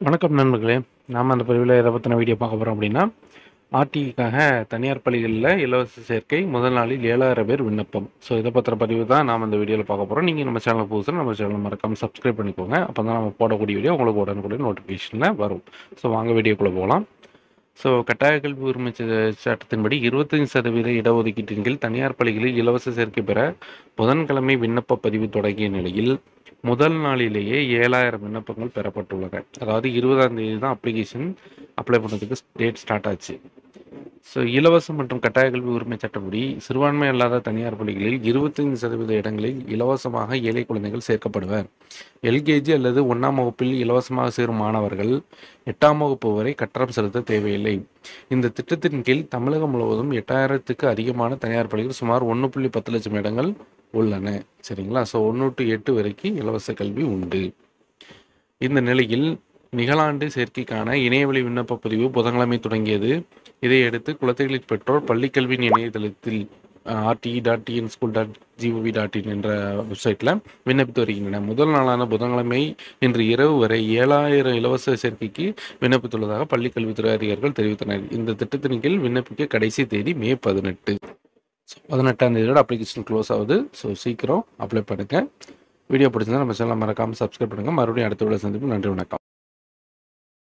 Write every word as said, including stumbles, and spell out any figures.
வணக்கம் நண்பர்களே. நாம் அந்த பதிவில் எதை பற்றின வீடியோ பார்க்க போகிறோம் அப்படின்னா, ஆர்டிக்காக தனியார் பள்ளிகளில் இலவச சேர்க்கை முதல் நாளில் ஏழாயிரம் பேர் விண்ணப்பம். ஸோ இதை பற்றின பதிவு தான் நாம் அந்த வீடியோவில் பார்க்க போகிறோம். நீங்கள் நம்ம சேனல் புதுசாக நம்ம சேனல் மறக்காமல் சப்ஸ்கிரைப் பண்ணிக்கோங்க. அப்போ தான் நம்ம போடக்கூடிய வீடியோ உங்களுக்கு உடனுக்குடன் நோட்டிஃபிகேஷனில் வரும். ஸோ வாங்க வீடியோக்குள்ளே போகலாம். ஸோ கட்டாய கல்வி உரிமை சட்டத்தின்படி இருபத்தஞ்சு சதவீத இடஒதுக்கீட்டின் கீழ் தனியார் பள்ளிகளில் இலவச சேர்க்கை பெற புதன்கிழமை விண்ணப்ப பதிவு தொடங்கிய நிலையில் முதல் நாளிலேயே ஏழாயிரம் விண்ணப்பங்கள் பெறப்பட்டுள்ளன. அதாவது இருபதாம் தேதி தான் அப்ளிகேஷன் அப்ளை பண்ணுறதுக்கு டேட் ஸ்டார்ட் ஆச்சு. ஸோ இலவச மற்றும் கட்டாய கல்வி உரிமை சட்டப்படி சிறுபான்மை அல்லாத தனியார் பள்ளிகளில் இருபத்தைந்து சதவீத இடங்களில் இலவசமாக ஏழை குழந்தைகள் சேர்க்கப்படுவர். எல்கேஜி அல்லது ஒன்றாம் வகுப்பில் இலவசமாக சேரும் மாணவர்கள் எட்டாம் வகுப்பு வரை கட்டணம் செலுத்த தேவையில்லை. இந்த திட்டத்தின் கீழ் தமிழகம் முழுவதும் எட்டாயிரத்துக்கு அதிகமான தனியார் பள்ளிகள் சுமார் ஒன்று புள்ளி பத்து லட்சம் இடங்கள் உள்ளன. சரிங்களா? ஸோ ஒன்று டு எட்டு வரைக்கும் இலவச கல்வி உண்டு. இந்த நிலையில் நிகழாண்டு சேர்க்கைக்கான இணையவழி விண்ணப்ப பதிவு புதன்கிழமை தொடங்கியது. இதையடுத்து குழந்தைகளின் பெற்றோர் பள்ளிக்கல்வியின் இணையதளத்தில் RT dot TN school dot GOV dot in என்ற வெப்சைட்டில் விண்ணப்பித்து வருகின்றனர். முதல் நாளான புதன்கிழமை இன்று இரவு வரை ஏழாயிரம் இலவச சேர்க்கைக்கு விண்ணப்பித்துள்ளதாக பள்ளிக்கல்வித்துறை அதிகாரிகள் தெரிவித்தனர். இந்த திட்டத்தின் கீழ் விண்ணப்பிக்க கடைசி தேதி மே பதினெட்டு. ஸோ பதினெட்டாம் தேதியோட அப்ளிகேஷன் க்ளோஸ் ஆகுது. ஸோ சீக்கிரம் அப்ளை பண்ணுங்கள். வீடியோ பிடிச்சிருந்தா நம்ம சேனலை மறக்காமல் சப்ஸ்கிரைப் பண்ணுங்கள். மறுபடியும் அடுத்த வீடியோ சந்திப்பு. நன்றி, வணக்கம்.